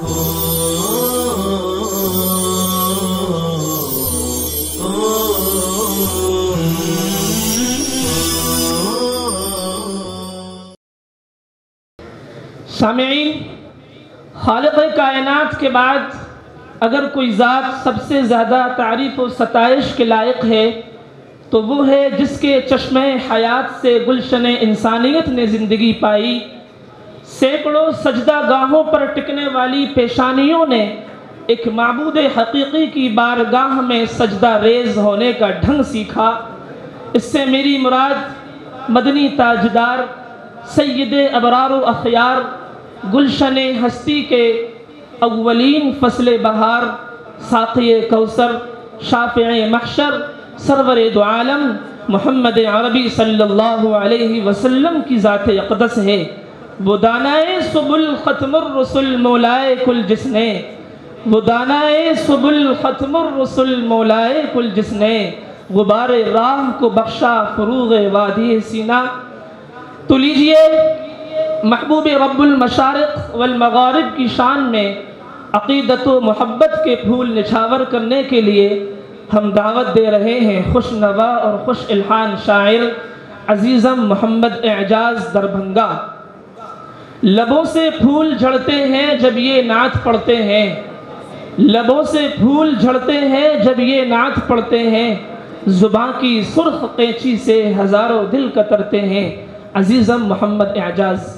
سامعین، خالق کائنات کے بعد اگر کوئی ذات سب سے زیادہ تعریف و ستائش کے لائق ہے تو وہ ہے جس کے چشمہ حیات سے گلشن انسانیت نے زندگی پائی، سینکڑوں سجدہ گاہوں پر ٹکنے والی پیشانیوں نے ایک معبود حقیقی کی بارگاہ میں سجدہ ریز ہونے کا ڈھنگ سیکھا۔ اس سے میری مراد مدنی تاجدار سید ابرار و اخیار، گلشن ہستی کے اولین فصل بہار، ساقی کوثر، شافع محشر، سرور دو عالم محمد عربی صلی اللہ علیہ وسلم کی ذات اقدس ہے۔ وہ دانائے سبل ختم الرسل مولائے کل جس نے، وہ دانائے سبل ختم الرسل مولائے کل جس نے، غبار راہ کو بخشا فروغ وادی سینہ۔ تو لیجئے محبوب رب المشارق والمغارب کی شان میں عقیدت و محبت کے پھول نچھاور کرنے کے لیے ہم دعوت دے رہے ہیں خوش نوا اور خوش الحان شاعر عزیزم محمد اعجاز دربھنگا۔ لبوں سے پھول جھڑتے ہیں جب یہ نعت پڑھتے ہیں، لبوں سے پھول جھڑتے ہیں جب یہ نعت پڑھتے ہیں، زباں کی سرخ قینچی سے ہزاروں دل کترتے ہیں۔ عزیزم محمد اعجاز۔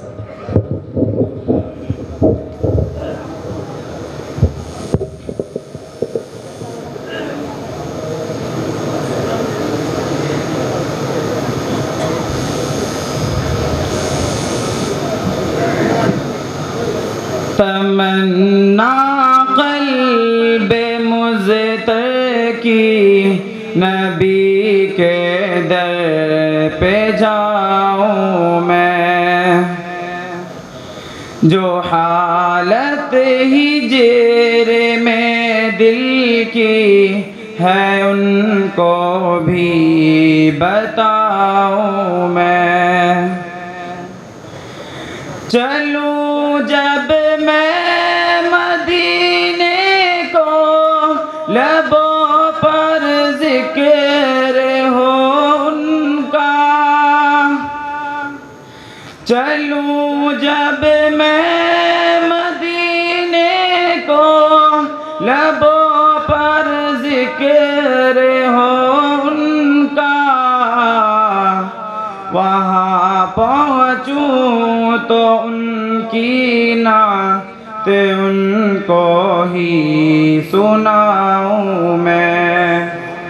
تمنا قلب مضطر کی نبی کے در پہ جاؤں میں، جو حالت ہجر میں دل کی ہے ان کو بھی بتاؤں میں۔ چلوں جب میں مدینے کو لبوں پر ذکر ہو ان کا، چلوں جب میں مدینے کو لبوں پر ذکر ہو ان کا، وہاں پہنچوں تو ان کی نعت ان کو ہی سناؤں میں۔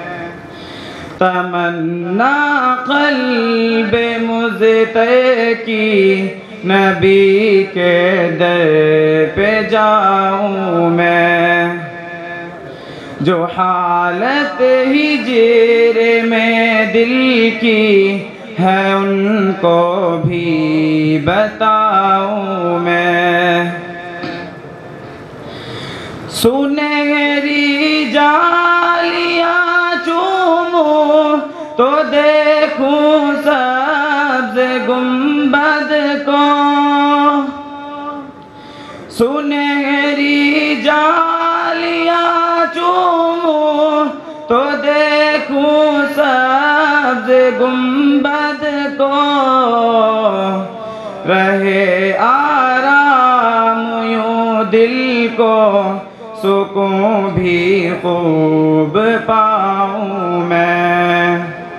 تمنا قلب مضطر کی نبی کے در پہ جاؤں میں، جو حالت ہجر میں دل کی ہے ان کو بھی بتاؤں میں۔ سنہری جالیاں چوموں تو دیکھوں سبز گنبد کو، سنہری جالیاں چوموں تو دیکھوں سبز گنبد کو، رہے آرام یوں دل کو سکون بھی خوب پاؤں میں۔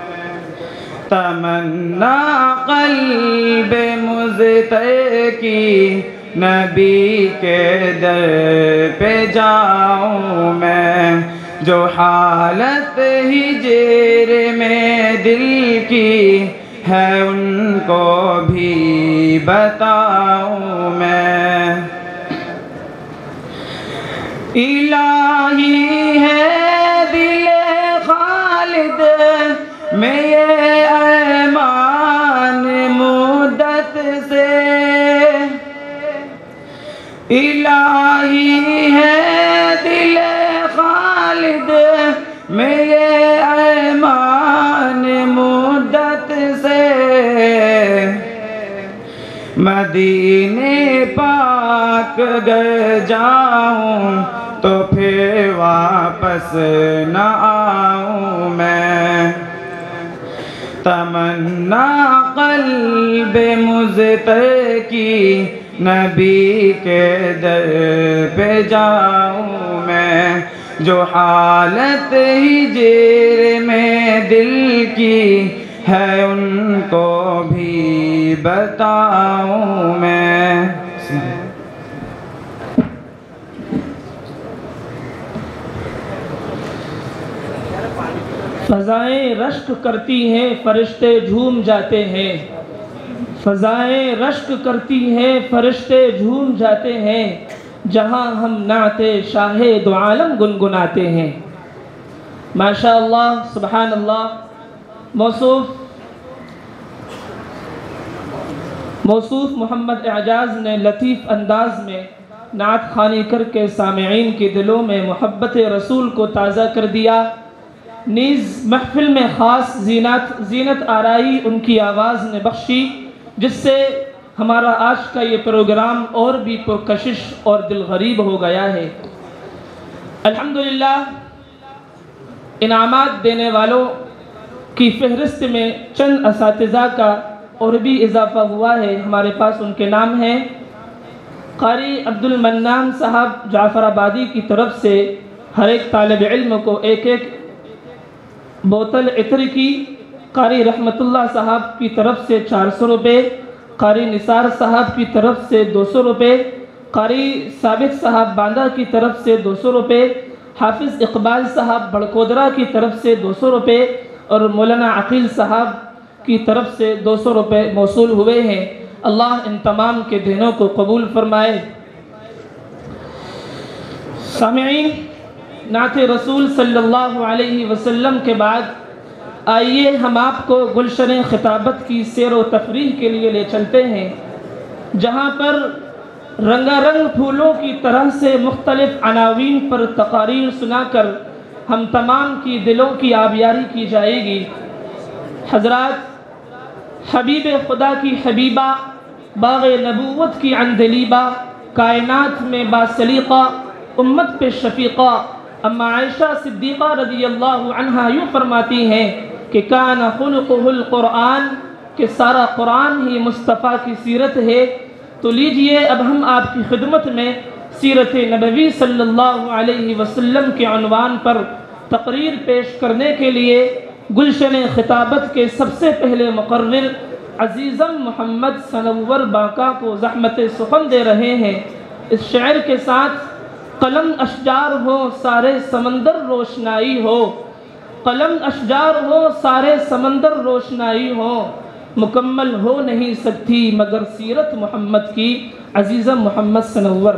تمنا قلب مضطر کی نبی کے در پہ جاؤں میں، جو حالت ہجر میں دل کی ہے ان کو بھی بتاؤں میں۔ الہی ہے دل خالد میں یہ ایمان مدت سے، الہی ہے دل خالد میں یہ ایمان مدت سے، مدینے پاک خاک گر جاؤں تو پھر واپس نہ آؤں میں، تمنا قلب مضطر کی نبی کے در پہ جاؤں میں، جو حالت ہجر میں دل کی ہے ان کو بھی بتاؤں میں۔ فضائیں رشک کرتی ہیں فرشتے جھوم جاتے ہیں، فضائیں رشک کرتی ہیں فرشتے جھوم جاتے ہیں، جہاں ہم نعت شاہ دو عالم گنگناتے ہیں۔ ماشاءاللہ، سبحان اللہ۔ موصوف محمد اعجاز نے لطیف انداز میں نعت خوانی کر کے سامعین کے دلوں میں محبت رسول کو تازہ کر دیا، نیز محفل میں خاص زینت آرائی ان کی آواز نے بخشی، جس سے ہمارا آج کا یہ پروگرام اور بھی پرکشش اور دل غریب ہو گیا ہے۔ الحمدللہ، انعامات دینے والوں کی فہرست میں چند اساتذہ کا اور بھی اضافہ ہوا ہے، ہمارے پاس ان کے نام ہیں۔ قاری عبدالمنان صاحب جعفر آبادی کی طرف سے ہر ایک طالب علم کو ایک بوتل عطر کی، قاری رحمت اللہ صاحب کی طرف سے 400 روپے، قاری نثار صاحب کی طرف سے 200 روپے، قاری ثابت صاحب باندہ کی طرف سے 200 روپے، حافظ اقبال صاحب بڑکودرہ کی طرف سے 200 روپے اور مولانا عقیل صاحب کی طرف سے 200 روپے موصول ہوئے ہیں۔ اللہ ان تمام کے دینوں کو قبول فرمائے۔ سامعین، نعت رسول صلی اللہ علیہ وسلم کے بعد آئیے ہم آپ کو گلشن خطابت کی سیر و تفریح کے لیے لے چلتے ہیں، جہاں پر رنگا رنگ پھولوں کی طرح سے مختلف عناوین پر تقاریر سنا کر ہم تمام کی دلوں کی آبیاری کی جائے گی۔ حضرات، حبیب خدا کی حبیبہ، باغ نبوت کی عندلیبہ، کائنات میں باسلیقہ، امت پہ شفیقہ، اما عائشہ صدیقہ رضی اللہ عنہا یوں فرماتی ہیں کہ کان خلقہ القرآن، کہ سارا قرآن ہی مصطفیٰ کی سیرت ہے۔ تو لیجئے اب ہم آپ کی خدمت میں سیرت نبوی صلی اللہ علیہ وسلم کے عنوان پر تقریر پیش کرنے کے لیے گلشن خطابت کے سب سے پہلے مقرر عزیزم محمد سنور باقا کو زحمت سخن دے رہے ہیں۔ اس شعر کے ساتھ قلم اشجار ہو سارے سمندر روشنائی ہو، قلم اشجار ہو سارے سمندر روشنائی ہو، مکمل ہو نہیں سکتی مگر سیرت محمد کی۔ عزیزم محمد سنور۔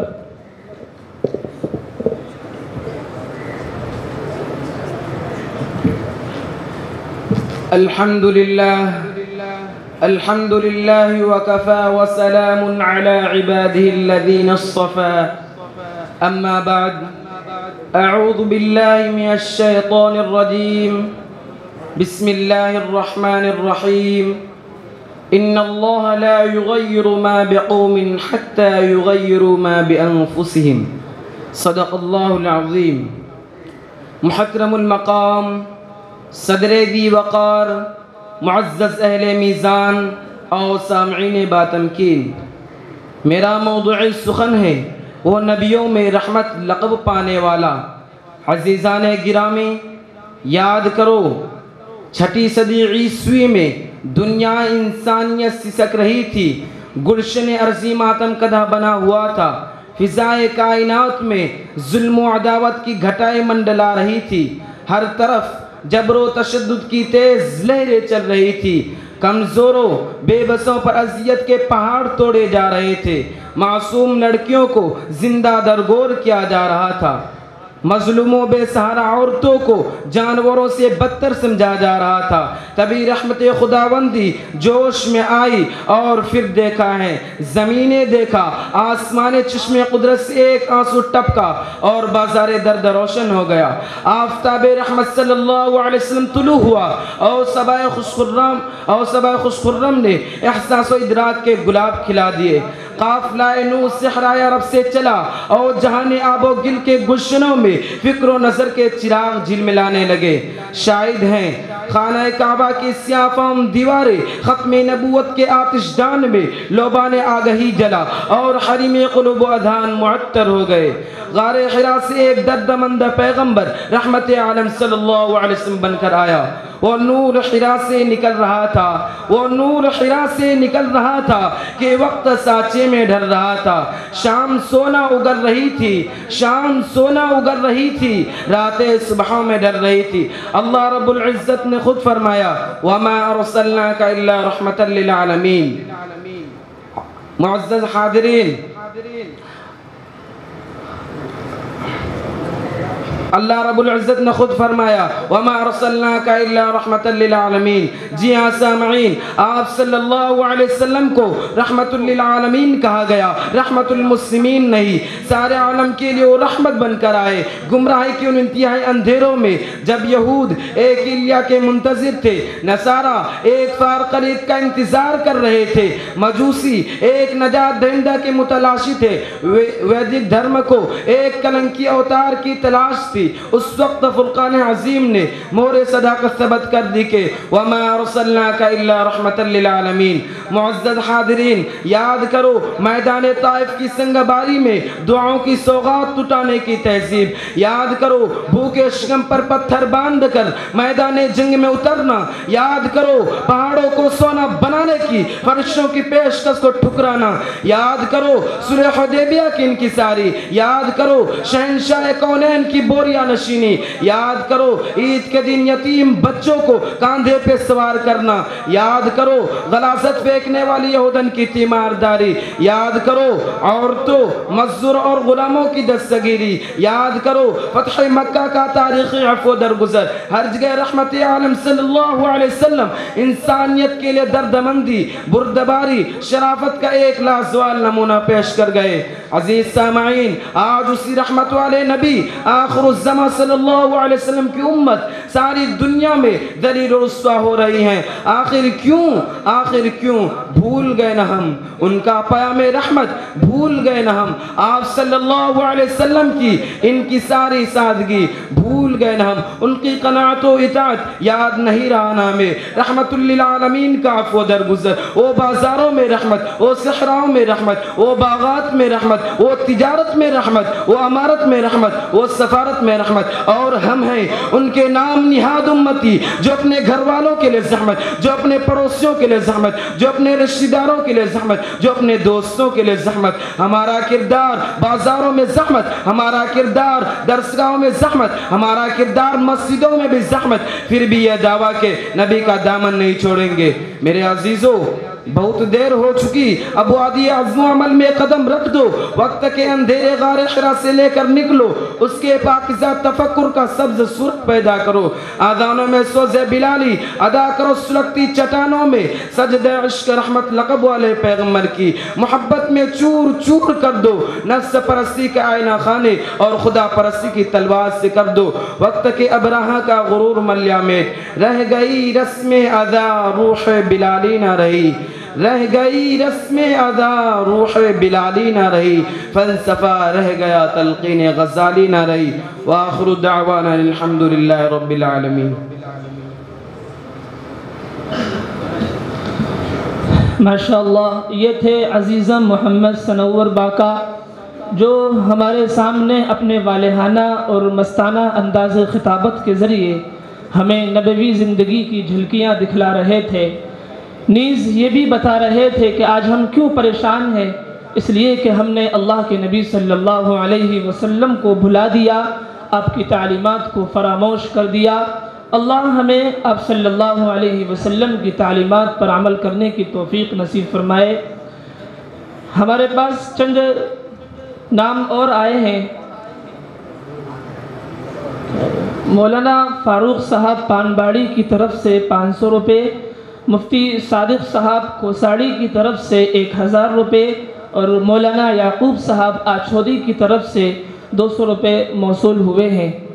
الحمد لله وكفى وسلام على عباده الذين اصطفى، أما بعد، أعوذ بالله من الشيطان الرجيم، بسم الله الرحمن الرحيم، إن الله لا يغير ما بقوم حتى يغيروا ما بأنفسهم، صدق الله العظيم۔ محترم المقام، صدر ذی وقار، معزز اہل میزان اور سامعین باتمکین، میرا موضوع سخن ہے وہ نبیوں میں رحمت لقب پانے والا۔ عزیزان گرامی، یاد کرو 6 صدی عیسوی میں دنیا انسانیت سسک رہی تھی، گلشن ارضی ماتم کدہ بنا ہوا تھا، فضائے کائنات میں ظلم و عداوت کی گھٹائیں منڈلا رہی تھی، ہر طرف جبر و تشدد کی تیز لہریں چل رہی تھی، کمزوروں بے بسوں پر اذیت کے پہاڑ توڑے جا رہے تھے، معصوم لڑکیوں کو زندہ درگور کیا جا رہا تھا، مظلوموں بے سہارا عورتوں کو جانوروں سے بدتر سمجھا جا رہا تھا۔ تبھی رحمت خداوندی جوش میں آئی اور پھر دیکھا ہے، زمینیں دیکھا، آسمان چشم قدرت سے ایک آنسو ٹپکا اور بازار درد روشن ہو گیا۔ آفتاب رحمت صلی اللہ علیہ وسلم طلوع ہوا اور صبا خوش خرم نے احساس و ادراک کے گلاب کھلا دیے۔ قافلہ نوح صحرائے عرب سے چلا اور جہان آب و گل کے گلشنوں میں فکر و نظر کے چراغ جھلملانے لگے۔ شاہد ہیں خانہ کعبہ کی سیاہ فام دیواریں ختم نبوت کے آتش دان میں لوبان آگہی جلا اور حریم قلوب و اذہان معطر ہو گئے۔ غار حرا سے ایک دردمند پیغمبر رحمت عالم صلی اللہ علیہ وسلم بن کر آیا۔ وہ نور حرا سے نکل رہا تھا، وہ نور حرا سے نکل رہا تھا کہ وقت سانچے میں ڈھل رہا تھا۔ شام سونا اگر رہی تھی، شام سونا اگر رہی تھی، راتیں صبحوں میں ڈر رہی تھی۔ اللہ رب العزت نے خود فرمایا وَمَا أَرْسَلْنَاكَ إِلَّا رَحْمَةً لِلْعَالَمِينَ۔ معزز حاضرین، اللہ رب العزت نے خود فرمایا وَمَا أَرْسَلْنَاكَ إِلَّا رَحْمَةً لِلْعَالَمِينَ۔ جی ہاں سامعین، آپ صلی اللہ علیہ وسلم کو رحمت للعالمین کہا گیا، رحمت المسلمین نہیں۔ سارے عالم کے لیے وہ رحمت بن کر آئے۔ گمراہی کے ان انتہائی اندھیروں میں جب یہود ایک ایلیا کے منتظر تھے، نصارہ ایک فارقلیت کا انتظار کر رہے تھے، مجوسی ایک نجات دہندہ کے متلاشی تھے، ویدک دھرم کو ایک کلنکی اوتار کی تلاش تھی، اس وقت فرقان عظیم نے مہر صداقت ثبت کر دی کہ وَمَا أَرْسَلْنَاكَ إِلَّا رَحْمَةً لِلْعَالَمِينَ۔ معزز حاضرین، یاد کرو میدان طائف کی سنگباری میں دعاؤں کی سوغات لٹانے کی تہذیب، یاد کرو بھوکے شکم پر پتھر باندھ کر میدان جنگ میں اترنا، یاد کرو پہاڑوں کو سونا بنانے کی فرشتوں کی پیشکش کو ٹھکرانا، یاد کرو صلح حدیبیہ کی انکساری، یاد کرو شہنشاہ کونین کی بوریا نشینی، یاد کرو عید کے دن یتیم بچوں کو کاندھے پہ سوار کرنا، یاد کرو غلاظت پھینکنے والی یہودن کی تیمارداری، یاد کرو عورتوں مزدور اور غلاموں کی دستگیری، یاد کرو فتح مکہ کا تاریخی عفو درگزر۔ ہر جگہ رحمت عالم صلی اللہ علیہ وسلم انسانیت کے لیے دردمندی، بردباری، شرافت کا ایک لازوال نمونہ پیش کر گئے۔ عزیز سامعین، آج اسی رحمت والے نبی آخر الزمان صلی اللہ علیہ وسلم کی امت ساری دنیا میں ذلیل و رسوا ہو رہی ہیں۔ آخر کیوں بھول گئے نہ ہم ان کا پیام رحمت، بھول گئے نہ ہم آپ صلی اللہ علیہ وسلم کی ان کی ساری سادگی، بھول گئے نہ ہم ان کی قناعت و اطاعت، یاد نہیں رہا نا ہمیں رحمت للعالمین کا عفو درگزر۔ وہ بازاروں میں رحمت، وہ صحراؤں میں رحمت، وہ باغات میں رحمت، وہ تجارت میں رحمت، وہ عمارت میں رحمت، وہ سفارت میں رحمت، اور ہم ہیں ان کے نام نہاد امتی جو اپنے گھر والوں کے لئے زحمت، جو اپنے پڑوسیوں کے لئے زحمت، جو اپنے رشتہ داروں کے لئے زحمت، جو اپنے دوستوں کے لئے زحمت۔ ہمارا کردار بازاروں میں زحمت، ہمارا کردار درسگاہوں میں زحمت، ہمارا کردار مسجدوں میں بھی زحمت، پھر بھی یہ دعویٰ کہ نبی کا دامن نہیں چھوڑیں گے۔ میرے عزیزو، بہت دیر ہو چکی، اب وادی عزم و عمل میں قدم رکھ دو، وقت کے اندھیرے غار حرا سے لے کر نکلو، اس کے پاکیزہ تفکر کا سبز سرخ پیدا کرو، آذانوں میں سوز بلالی ادا کرو، سلگتی چٹانوں میں سجد عشق رحمت لقب والے پیغمبر کی محبت میں چور چور کر دو، نفس پرستی کا آئینہ خانے اور خدا پرستی کی تلوار سے کر دو وقت کے ابراہ کا غرور ملیا میٹ۔ رہ گئی رسم ادا روح بلالی نہ رہی، رہ گئی رسم ادا روح بلالی نہ رہی، فلسفہ رہ گیا تلقین غزالی نہ رہی۔ وآخر دعوانا الحمدللہ رب العالمین۔ ماشاءاللہ، یہ تھے عزیزم محمد سنور باقا جو ہمارے سامنے اپنے والہانہ اور مستانہ انداز خطابت کے ذریعے ہمیں نبوی زندگی کی جھلکیاں دکھلا رہے تھے، نیز یہ بھی بتا رہے تھے کہ آج ہم کیوں پریشان ہیں، اس لیے کہ ہم نے اللہ کے نبی صلی اللہ علیہ وسلم کو بھلا دیا، آپ کی تعلیمات کو فراموش کر دیا۔ اللہ ہمیں آپ صلی اللہ علیہ وسلم کی تعلیمات پر عمل کرنے کی توفیق نصیب فرمائے۔ ہمارے پاس چند نام اور آئے ہیں۔ مولانا فاروق صاحب پانباڑی کی طرف سے 500 روپے، مفتی صادق صاحب کوساڑی کی طرف سے 1000 روپے اور مولانا یعقوب صاحب آچھودی کی طرف سے 200 روپے موصول ہوئے ہیں۔